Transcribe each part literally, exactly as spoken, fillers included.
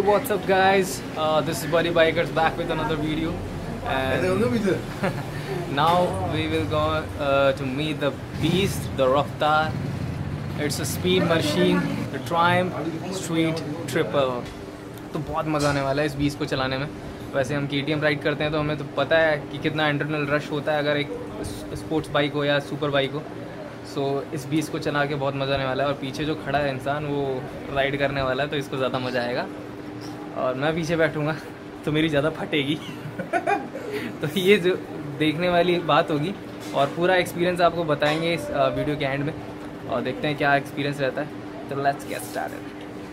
what's up guys, uh, this is Buddy Bikers back with another video, and now we will go uh, to meet the beast, the Raftar. It's a speed machine, the Triumph Street Triple. तो बहुत मज़ा आने वाला है इस बीस को चलाने में। वैसे हम के टी एम राइड करते हैं तो हमें तो पता है कि कितना इंटरनल रश होता है अगर एक स्पोर्ट्स बाइक हो या सुपर बाइक हो। सो so, इस बीस को चला के बहुत मज़ा आने वाला है, और पीछे जो खड़ा है इंसान वो राइड करने वाला है, तो इसको ज़्यादा मज़ा आएगा। और मैं पीछे बैठूँगा तो मेरी ज़्यादा फटेगी तो ये जो देखने वाली बात होगी, और पूरा एक्सपीरियंस आपको बताएंगे इस वीडियो के एंड में, और देखते हैं क्या एक्सपीरियंस रहता है। तो let's get started.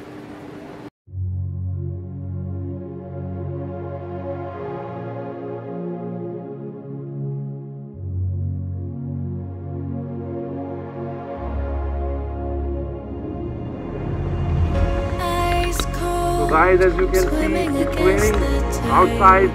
So guys, as you can see, it's raining outside.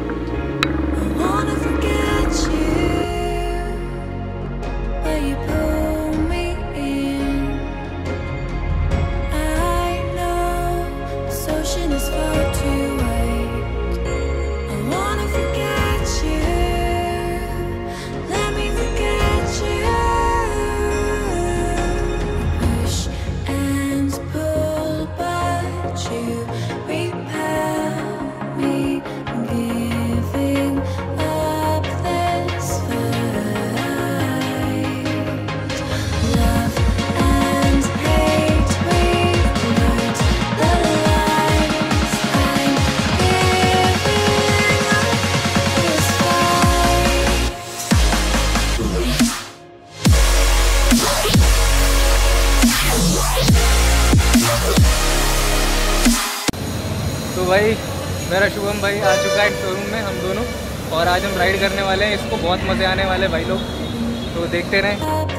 तो भाई मेरा शुभम भाई आ चुका है शोरूम में, हम दोनों, और आज हम राइड करने वाले हैं। इसको बहुत मज़े आने वाले भाई लोग, तो देखते रहें।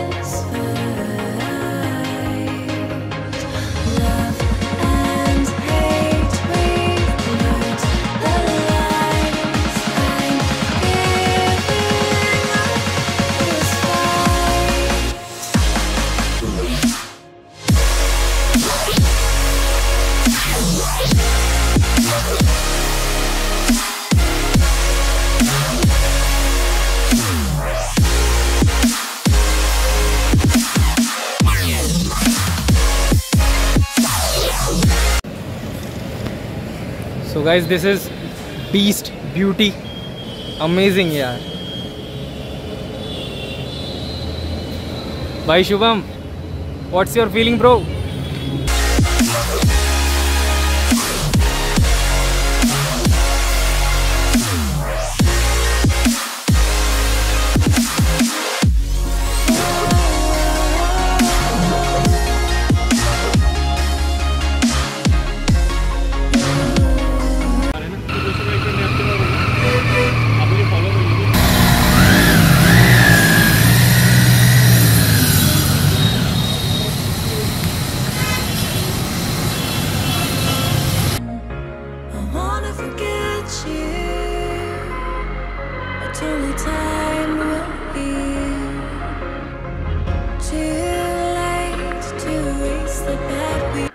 So guys, this is Beast Beauty, amazing यार। भाई Shubham, what's your feeling bro? Only time will heal. Too late to erase the bad we.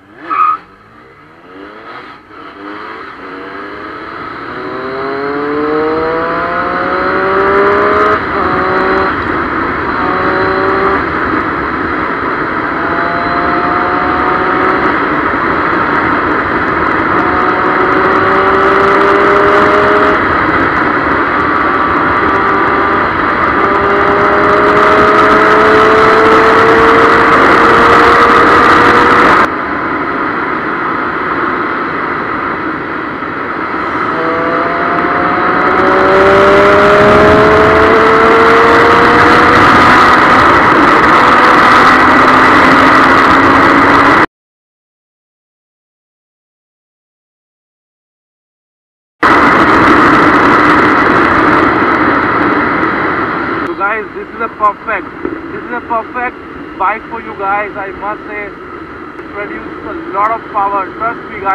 Guys, this is a perfect, this is a perfect bike for you guys. I must say, it produces a lot of power. Trust me,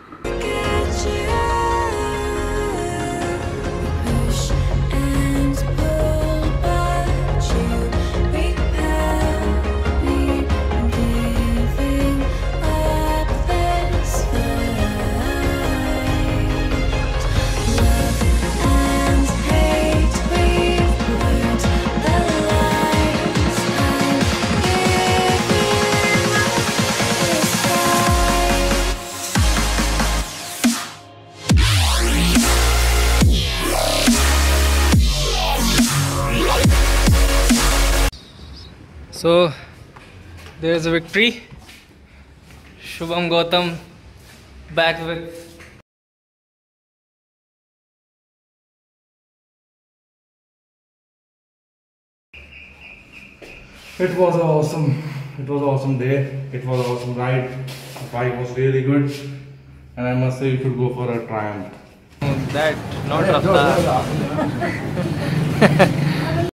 guys. Push and So there's a victory. Shubham Gautam back with It was an awesome, it was an awesome day. It was an awesome ride. The bike was really good, and I must say you should go for a triumph. that, not Raftar.